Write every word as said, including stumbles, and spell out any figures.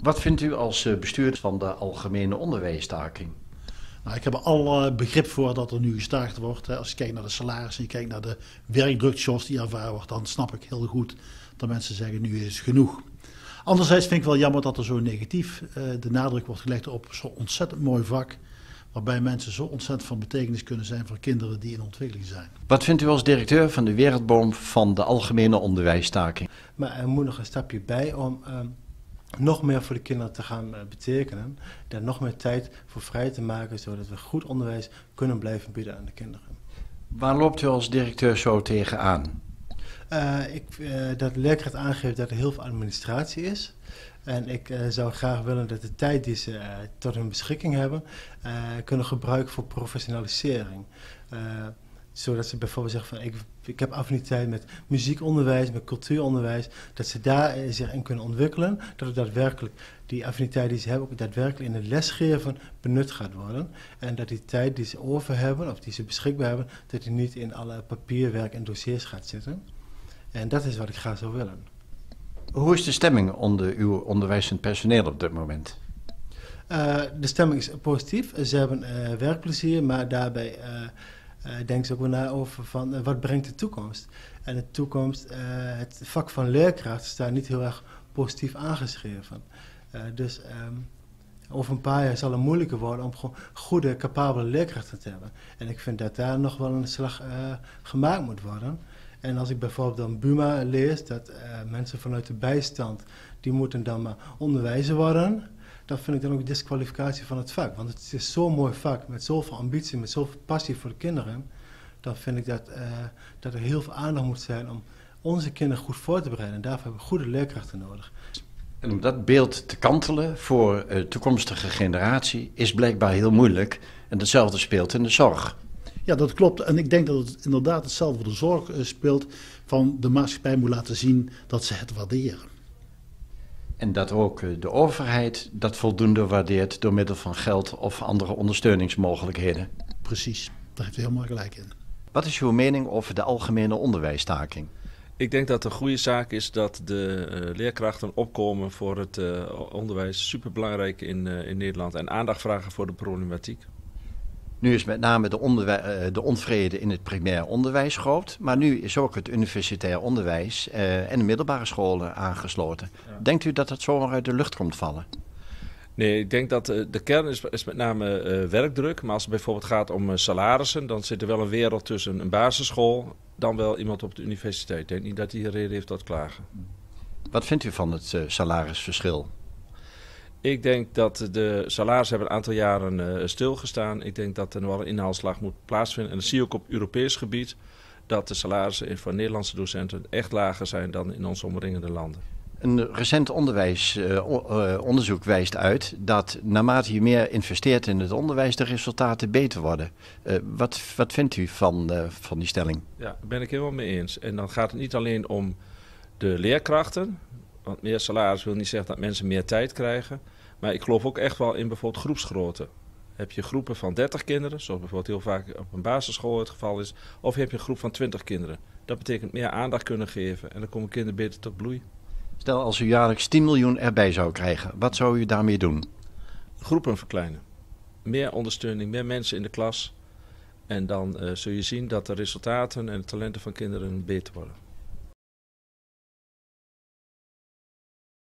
Wat vindt u als eh, bestuurder van de algemene onderwijsstaking? Nou, ik heb er al uh, begrip voor dat er nu gestaakt wordt. Hè. Als je kijkt naar de salarissen, je kijkt naar de werkdruk die ervaren wordt, dan snap ik heel goed dat mensen zeggen nu is het genoeg. Anderzijds vind ik wel jammer dat er zo negatief uh, de nadruk wordt gelegd op zo'n ontzettend mooi vak, waarbij mensen zo ontzettend van betekenis kunnen zijn voor kinderen die in ontwikkeling zijn. Wat vindt u als directeur van de Wereldboom van de algemene onderwijsstaking? Maar er moet nog een stapje bij om uh, nog meer voor de kinderen te gaan uh, betekenen. Daar nog meer tijd voor vrij te maken, zodat we goed onderwijs kunnen blijven bieden aan de kinderen. Waar loopt u als directeur zo tegenaan? Uh, ik, uh, dat de leerkracht aangeeft dat er heel veel administratie is. En ik uh, zou graag willen dat de tijd die ze uh, tot hun beschikking hebben, uh, kunnen gebruiken voor professionalisering. Uh, zodat ze bijvoorbeeld zeggen van ik, ik heb affiniteit met muziekonderwijs, met cultuuronderwijs. Dat ze daar uh, zich in kunnen ontwikkelen. Dat het daadwerkelijk die affiniteit die ze hebben ook daadwerkelijk in het lesgeven benut gaat worden. En dat die tijd die ze over hebben of die ze beschikbaar hebben, dat die niet in alle papierwerk en dossiers gaat zitten. En dat is wat ik graag zou willen. Hoe is de stemming onder uw onderwijzend personeel op dit moment? Uh, de stemming is positief. Ze hebben uh, werkplezier, maar daarbij uh, uh, denken ze ook wel na over van uh, wat brengt de toekomst. En de toekomst, uh, het vak van leerkracht staat niet heel erg positief aangeschreven. Uh, dus um, over een paar jaar zal het moeilijker worden om gewoon goede, capabele leerkrachten te hebben. En ik vind dat daar nog wel een slag uh, gemaakt moet worden. En als ik bijvoorbeeld dan Buma lees, dat uh, mensen vanuit de bijstand, die moeten dan maar onderwijzer worden, dan vind ik dan ook een disqualificatie van het vak. Want het is zo'n mooi vak, met zoveel ambitie, met zoveel passie voor de kinderen. Dan vind ik dat, uh, dat er heel veel aandacht moet zijn om onze kinderen goed voor te bereiden. En daarvoor hebben we goede leerkrachten nodig. En om dat beeld te kantelen voor de toekomstige generatie is blijkbaar heel moeilijk. En hetzelfde speelt in de zorg. Ja, dat klopt. En ik denk dat het inderdaad hetzelfde voor de zorg uh, speelt. Van de maatschappij moet laten zien dat ze het waarderen. En dat ook de overheid dat voldoende waardeert door middel van geld of andere ondersteuningsmogelijkheden. Precies, daar heeft u helemaal gelijk in. Wat is uw mening over de algemene onderwijsstaking? Ik denk dat het een goede zaak is dat de uh, leerkrachten opkomen voor het uh, onderwijs. Superbelangrijk in, uh, in Nederland en aandacht vragen voor de problematiek. Nu is met name de, onderwij- de onvrede in het primair onderwijs groot, maar nu is ook het universitair onderwijs uh, en de middelbare scholen aangesloten. Ja. Denkt u dat het zomaar uit de lucht komt vallen? Nee, ik denk dat uh, de kern is, is met name uh, werkdruk. Maar als het bijvoorbeeld gaat om uh, salarissen, dan zit er wel een wereld tussen een basisschool dan wel iemand op de universiteit. Ik denk niet dat hij reden heeft tot klagen. Wat vindt u van het uh, salarisverschil? Ik denk dat de salarissen hebben een aantal jaren uh, stilgestaan. Ik denk dat er nog wel een inhaalslag moet plaatsvinden. En dat zie je ook op Europees gebied, dat de salarissen voor Nederlandse docenten echt lager zijn dan in onze omringende landen. Een recent onderwijs, uh, onderzoek wijst uit dat naarmate je meer investeert in het onderwijs, de resultaten beter worden. Uh, wat, wat vindt u van, uh, van die stelling? Ja, daar ben ik helemaal mee eens. En dan gaat het niet alleen om de leerkrachten. Want meer salaris wil niet zeggen dat mensen meer tijd krijgen. Maar ik geloof ook echt wel in bijvoorbeeld groepsgrootte. Heb je groepen van dertig kinderen, zoals bijvoorbeeld heel vaak op een basisschool het geval is. Of heb je een groep van twintig kinderen. Dat betekent meer aandacht kunnen geven en dan komen kinderen beter tot bloei. Stel als u jaarlijks tien miljoen erbij zou krijgen, wat zou u daarmee doen? Groepen verkleinen. Meer ondersteuning, meer mensen in de klas. En dan uh, zul je zien dat de resultaten en de talenten van kinderen beter worden.